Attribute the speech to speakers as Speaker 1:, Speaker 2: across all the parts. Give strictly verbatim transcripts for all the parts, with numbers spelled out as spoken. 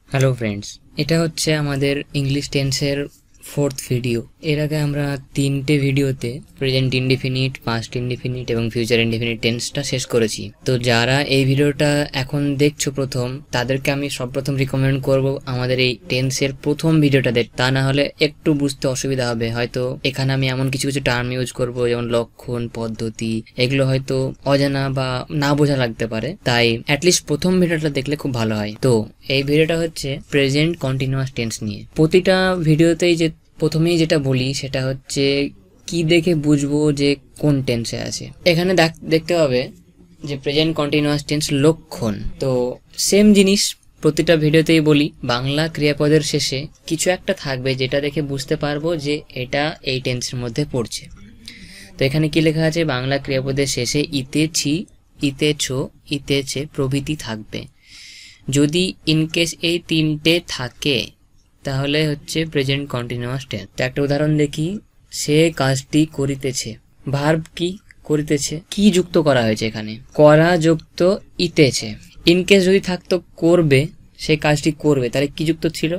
Speaker 1: Hello friends, এটা হচ্ছে আমাদের ইংলিশ টেন্সের ফোর্থ ভিডিও। এর আগে আমরা তিনটে ভিডিওতে প্রেজেন্ট ইনডিফিনিট, পাস্ট ইনডিফিনিট এবং ফিউচার ইনডিফিনিট টেন্সটা শেষ করেছি। তো যারা এই ভিডিওটা এখন দেখছো প্রথম, তাদেরকে আমি সবপ্রথম রিকমেন্ড করব আমাদের এই টেন্সের প্রথম ভিডিওটা দেখ। তা না হলে একটু বুঝতে অসুবিধা হবে। হয়তো এখানে আমি এমন কিছু কিছু টার্ম ইউজ করব, যেমন লক্ষণ, পদ্ধতি, এগুলো হয়তো অজানা বা না বোঝা লাগতে পারে। তাই অ্যাটলিস্ট প্রথম ভিডিওটা দেখলে খুব ভালো হয়। তো এই ভিডিওটা হচ্ছে প্রেজেন্ট কন্টিনিউয়াস টেন্স নিয়ে। প্রতিটা ভিডিওতেই যে প্রথমেই যেটা বলি সেটা হচ্ছে কি দেখে বুঝবো যে কোন টেন্সে আছে। এখানে দেখতে হবে যে প্রেজেন্ট কন্টিনিউয়াস টেন্স লক্ষণ। তো সেম জিনিস প্রতিটা ভিডিওতেই বলি, বাংলা ক্রিয়াপদের শেষে কিছু একটা থাকবে যেটা দেখে বুঝতে পারবো যে এটা এই টেন্সের মধ্যে পড়ছে। তো এখানে কি লেখা আছে? বাংলা ক্রিয়াপদের শেষে ইতেছি, ইতেছো, ইতেছে প্রভৃতি থাকবে। যদি ইনকেস এই তিনটে থাকে তাহলে হচ্ছে প্রেজেন্ট কন্টিনিউয়াস টেন্স। তো একটা উদাহরণ দেখি। সে কাজটি করিতেছে, ভার্ব কি? করিতেছে। কি যুক্ত করা হয়েছে এখানে? করা যুক্ত ইতেছে। ইনকেস যদি থাকতো করবে, সে কাজটি করবে, তাহলে কি যুক্ত ছিল?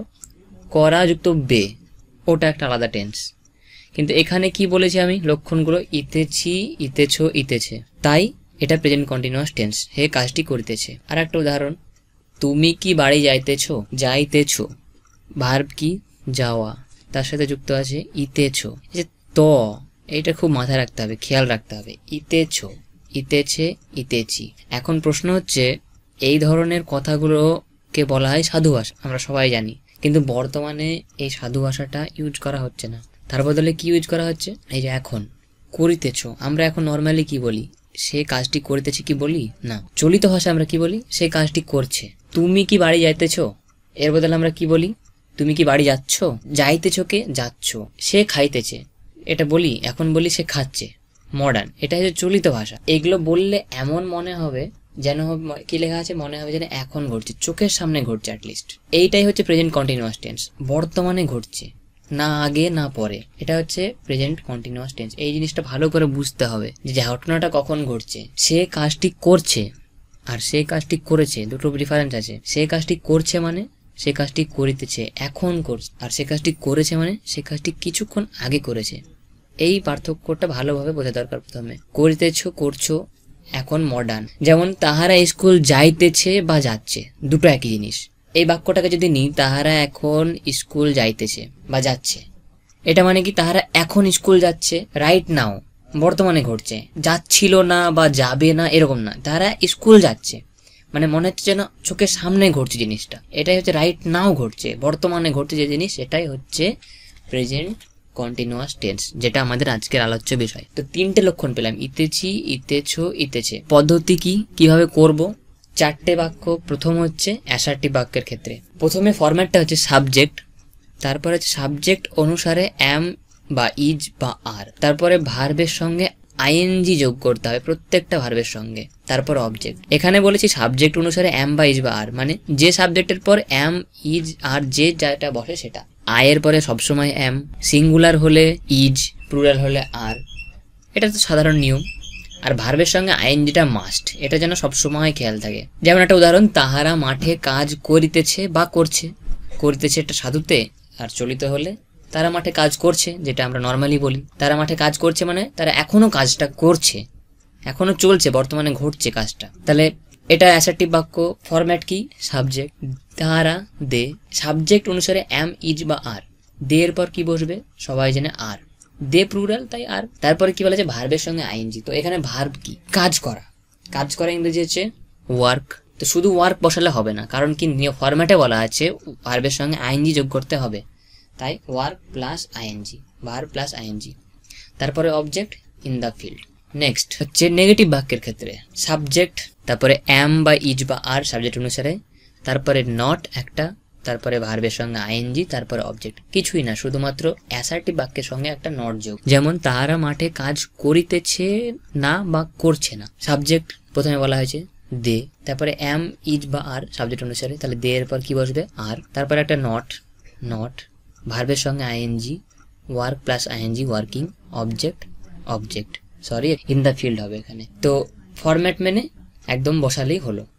Speaker 1: করা যুক্ত বে, ওটা একটা আলাদা টেন্স। কিন্তু এখানে কি বলেছি আমি? লক্ষণগুলো ইতেছি, ইতেছো, ইতেছে, তাই এটা প্রেজেন্ট কন্টিনিউয়াস টেন্স। হে কাজটি করিতেছে। আর একটা উদাহরণ, তুমি কি বাড়ি যাইতেছো, যাইতেছো, ভার্ব কি? যাওয়া, তার সাথে যুক্ত আছে ইতেছো। যে ত, এইটা খুব মাথায় রাখতে হবে, খেয়াল রাখতে হবে। ইতেছো, ইতেছে, ইতেছি। এখন প্রশ্ন হচ্ছে, এই ধরনের কথাগুলোকে বলা হয় সাধু ভাষা, আমরা সবাই জানি। কিন্তু বর্তমানে এই সাধু ভাষাটা ইউজ করা হচ্ছে না। তার বদলে কি ইউজ করা হচ্ছে? এই যে এখন করিতেছো, আমরা এখন নর্মালি কি বলি? সে কাজটি করিতেছে কি বলি? না। চলিত ভাষা আমরা কি বলি? সে কাজটি করছে। তুমি কি বাড়ি যাইতেছো, এর বদলে আমরা কি বলি? তুমি কি বাড়ি যাচ্ছ? যাইতেছো কে? যাচ্ছ। সে খাইতেছে, এটা বলি, এখন বলি সে খাচ্ছে। মডার্ন, এটা হচ্ছে চলিত ভাষা। এগুলো বললে এমন মনে হবে যেন কি লেখা আছে, মনে হবে যেন এখন ঘটছে, চোখের সামনে ঘটছে। অ্যাটলিস্ট এইটাই হচ্ছে প্রেজেন্ট কন্টিনিউয়াস টেন্স, বর্তমানে ঘটছে, না আগে না পরে। এটা হচ্ছে প্রেজেন্ট কন্টিনিউয়াস টেন্স। এই জিনিসটা ভালো করে বুঝতে হবে যে ঘটনাটা কখন ঘটছে। সে কাজটি করছে আর সে কাজটি করেছে, দুটো ডিফারেন্স আছে। সে কাজটি করছে মানে সে কাজটি করিতেছে, এখন করছে। আর সে কাজটি করেছে মানে সে কাজটি কিছুক্ষণ আগে করেছে। এই পার্থক্যটা ভালোভাবে বোঝা দরকার। প্রথমে করিতেছো, করছো, এখন মডার্ন। যেমন তাহারা স্কুল যাইতেছে বা যাচ্ছে, দুটো একই জিনিস। এই বাক্যটাকে যদি নিই, তাহারা এখন স্কুল যাইতেছে বা যাচ্ছে, এটা মানে কি? তাহারা এখন স্কুল যাচ্ছে, রাইট নাও, বর্তমানে ঘটছে। যাচ্ছিল না বা যাবে না এরকম না, তাহারা স্কুল যাচ্ছে, মানে মনে হচ্ছে যেন চোখের সামনে ঘটছে জিনিসটা। এটাই হচ্ছে রাইট নাও ঘটছে, বর্তমানে ঘটছে যে জিনিস, এটাই হচ্ছে প্রেজেন্ট কন্টিনিউয়াস টেন্স, যেটা আমাদের আজকের আলোচ্য বিষয়। তো তিনটে লক্ষণ পেলাম, ইতেছি, ইতেছো, ইতেছে। পদ্ধতি কি, কিভাবে করব? চারটে বাক্য। প্রথম হচ্ছে অ্যাসার্টিভ বাক্যের ক্ষেত্রে প্রথমে ফরম্যাটটা হচ্ছে সাবজেক্ট, তারপরে সাবজেক্ট অনুসারে এম বা ইজ বা আর, তারপরে ভার্বের সঙ্গে আইএনজি যোগ করতে হবে প্রত্যেকটা ভার্বের সঙ্গে, তারপর অবজেক্ট। এখানে বলেছি সাবজেক্ট অনুসারে এম বা ইজ বা আর, মানে যে সাবজেক্টের পর এম, ইজ, আর যে যেটা বসে সেটা। আয়ের পরে সবসময় এম, সিঙ্গুলার হলে ইজ, প্লুরাল হলে আর, এটা তো সাধারণ নিয়ম। আর ভার্বের সঙ্গে আইএনজিটা মাস্ট, এটা যেন সবসময় খেয়াল থাকে। যেমন একটা উদাহরণ, তাহারা মাঠে কাজ করিতেছে বা করছে। করিতেছে এটা সাধুতে, আর চলিত হলে তারা মাঠে কাজ করছে, যেটা আমরা নর্মালি বলি। তারা মাঠে কাজ করছে মানে তারা এখনো কাজটা করছে, এখনো চলছে, বর্তমানে ঘটছে কাজটা। তাহলে এটা অ্যাসার্টিভ বাক্য। ফরম্যাট কি? সাবজেক্ট, তাহারা, দে, সাবজেক্ট অনুসারে এম, ইজ বা আর। দে এর পর কি বসবে? সবাই জানে আর, দে প্লুরাল, তাই আর। তারপরে কি বলা যায়? ভার্বের সঙ্গে আইএনজি। তো এখানে ভার্ব কি? কাজ করা। কাজ করা ইংরেজি হচ্ছে ওয়ার্ক। তো শুধু ওয়ার্ক বসালে হবে না, কারণ কি ফরম্যাটে বলা আছে ভার্বের সঙ্গে আইএনজি যোগ করতে হবে, তাই work plus I N G, verb plus I N G. তারপরে object in the field. Next হচ্ছে নেগেটিভ বাক্যের ক্ষেত্রে সাবজেক্ট, তারপরে এম বা ইজ বা আর সাবজেক্ট অনুসারে, তারপরে নট একটা, তারপরে ভার্বের সঙ্গে আইএনজি, তারপরে অবজেক্ট। কিছুই না, শুধুমাত্র অ্যাসার্টিভ বাক্যের সঙ্গে একটা নট যোগ। যেমন তাহারা মাঠে কাজ করিতেছে না বা করছে না, সাবজেক্ট প্রথমে বলা হয়েছে দে, তারপরে এম, ইজ বা আর সাবজেক্ট অনুসারে, তাহলে দে এর পর কি বসবে? আর, তারপরে একটা নট, নট, ভার্বের সঙ্গে I N G, work plus I N G, working, object, object, sorry in the field হবে এখানে। তো ফরম্যাট মেনে একদম বসালেই হলো,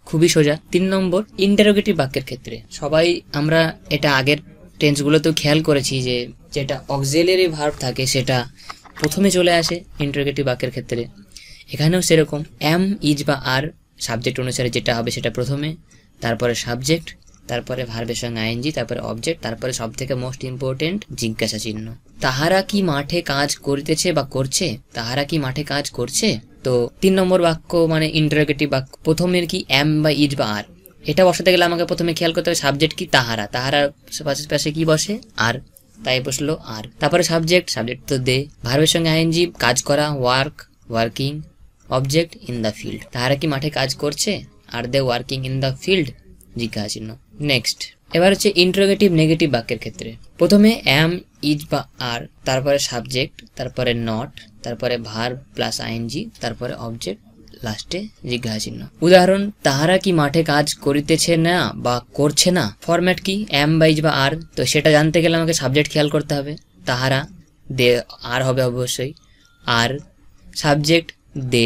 Speaker 1: খুবই সোজা। তিন নম্বর ইন্টারোগেটিভ বাক্যের ক্ষেত্রে সবাই আমরা এটা আগের টেন্সগুলোতেও খেয়াল করেছি যে যেটা অক্সিলারি ভার্ব থাকে সেটা প্রথমে চলে আসে ইন্টারোগেটিভ বাক্যের ক্ষেত্রে। এখানেও সেরকম এম, ইজ বা আর সাবজেক্ট অনুসারে যেটা হবে সেটা প্রথমে, তারপরে সাবজেক্ট, তারপরে ভার্বের সঙ্গে আইএনজি, তারপরে অবজেক্ট, তারপরে সব থেকে মোস্ট ইম্পর্টেন্ট জিজ্ঞাসা চিহ্ন। তাহারা কি মাঠে কাজ করিতেছে বা করছে, তাহারা কি মাঠে কাজ করছে। তো তিন নম্বর বাক্য মানে ইন্টারোগেটিভ বাক্য, প্রথমের কি এম বা ইজ বা আর, এটা বসাতে গেলে আমাকে প্রথমে খেয়াল করতে হবে সাবজেক্ট কি তাহারা, তাহারা পাশে পাশে কি বসে আর, তাই বসলো আর। তারপরে সাবজেক্ট, সাবজেক্ট তো দে, ভার্বের সঙ্গে আইএনজি কাজ করা, work, working, object in the field. তাহারা কি মাঠে কাজ করছে, are they working in the field, জিজ্ঞাসা চিহ্ন। নেক্সট এবার হচ্ছে ইন্টারোগেটিভ নেগেটিভ বাক্যের ক্ষেত্রে প্রথমে এম, ইজ বা আর, তারপরে সাবজেক্ট, তারপরে নট, তারপরে ভার্ব প্লাস আইএনজি, তারপরে অবজেক্ট, লাস্টে জিজ্ঞাসা চিহ্ন। উদাহরণ, তাহারা কি মাঠে কাজ করিতেছে না বা করছে না। ফরম্যাট কি এম বা ইজ বা আর, তো সেটা জানতে গেলে আমাকে সাবজেক্ট খেয়াল করতে হবে, তাহারা দে আর হবে অবশ্যই, are subject they,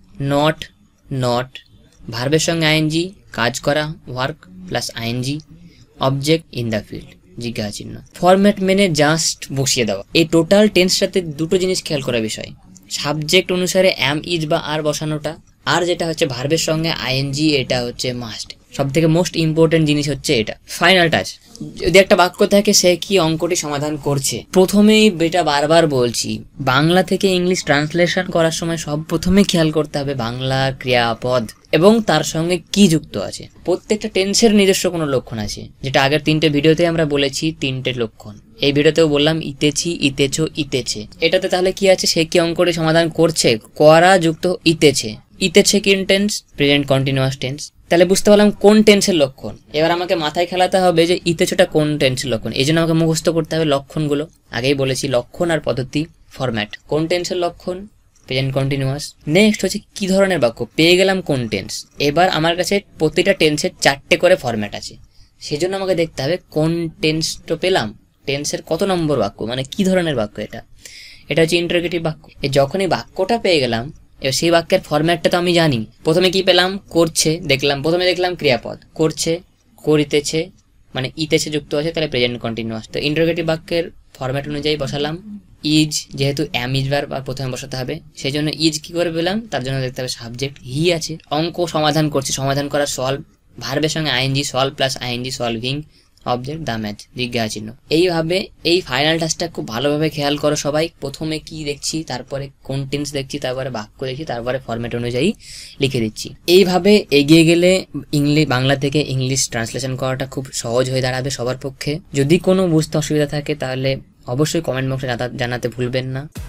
Speaker 1: not not, ভার্বের সঙ্গে আইএনজি কাজ করা, work plus I N G, object in the field, জিজ্ঞাসা চিহ্ন। ফরম্যাট মেনে জাস্ট বসিয়ে দেওয়া। এই টোটাল টেন্সটাতে দুটো জিনিস খেয়াল করার বিষয়, সাবজেক্ট অনুসারে এম, ইজ বা আর বসানোটা, আর যেটা হচ্ছে ভার্বের সঙ্গে আইএনজি, এটা হচ্ছে মাস্ট। সব থেকে মোস্ট ইম্পর্টেন্ট জিনিস হচ্ছে এটা। ফাইনাল টাচ, যদি একটা বাক্য থাকে সে কি অঙ্কটি সমাধান করছে, প্রথমেই এটা বারবার বলছি, বাংলা থেকে ইংলিশ ট্রান্সলেশন করার সময় সব প্রথমে খেয়াল করতে হবে বাংলা ক্রিয়াপদ এবং তার সঙ্গে কি যুক্ত আছে। প্রত্যেকটা টেন্সের নিজস্ব কোনো লক্ষণ আছে, যেটা আগের তিনটে ভিডিওতে আমরা বলেছি তিনটে লক্ষণ। এই ভিডিওতেও বললাম ইতেছি, ইতেছো, ইতেছে। এটাতে তাহলে কি আছে, সে কি অঙ্কটি সমাধান করছে, করা যুক্ত ইতেছে। ইতেছে কি টেন্স, প্রেজেন্ট কন্টিনিউয়াস টেন্স। তাহলে বুঝতে পারলাম কোন টেন্সের লক্ষণ। এবার আমাকে মাথায় খেলাতে হবে যে ইতেছোটা কোন টেন্সের লক্ষণ, এই জন্য আমাকে মুখস্থ করতে হবে লক্ষণগুলো। আগেই বলেছি লক্ষণ আর পদ্ধতি, ফরম্যাট। কোন টেন্সের লক্ষণ, প্রেজেন্ট কন্টিনিউয়াস। নেক্সট হচ্ছে কি ধরনের বাক্য, পেয়ে গেলাম কোন টেন্স। এবার আমার কাছে প্রতিটা টেন্সের চারটে করে ফরম্যাট আছে, সেজন্য আমাকে দেখতে হবে কোন টেন্সটা পেলাম, টেন্সের কত নম্বর বাক্য, মানে কি ধরনের বাক্য এটা। এটা হচ্ছে ইন্টারোগেটিভ বাক্য। যখনই বাক্যটা পেয়ে গেলাম, এবার সেই বাক্যের ফরম্যাটটা তো আমি জানি। প্রথমে কি পেলাম, করছে, দেখলাম প্রথমে দেখলাম ক্রিয়াপদ, করছে, করিতেছে, মানে ইতেছে যুক্ত আছে, তাহলে প্রেজেন্ট কন্টিনিউয়াস। তো ইন্টারোগেটিভ বাক্যের ফরম্যাট অনুযায়ী বসালাম ইজ, যেহেতু এম ইজ ভার্ব আর প্রথমে বসাতে হবে, সেই জন্য ইজ কি করে পেলাম, তার জন্য দেখতে হবে সাবজেক্ট হি আছে। অঙ্ক সমাধান করছে, সমাধান করা সলভ, ভার্বের সঙ্গে I N G, solve plus I N G, solving, object the math, জিজ্ঞাসা চিহ্ন। এইভাবে এই ফাইনাল টাচটা খুব ভালোভাবে খেয়াল করো সবাই। প্রথমে কি দেখছি, তারপরে কোন টেন্স দেখছি, তারপরে বাক্য দেখছি, তারপরে ফরম্যাট অনুযায়ী লিখে দিচ্ছি। এইভাবে এগিয়ে গেলে ইংলিশ বাংলা থেকে ইংলিশ ট্রান্সলেশন করাটা খুব সহজ হয়ে দাঁড়াবে সবার পক্ষে। যদি কোনো বুঝতে অসুবিধা থাকে তাহলে অবশ্যই কমেন্ট বক্সে জানাতে ভুলবেন না।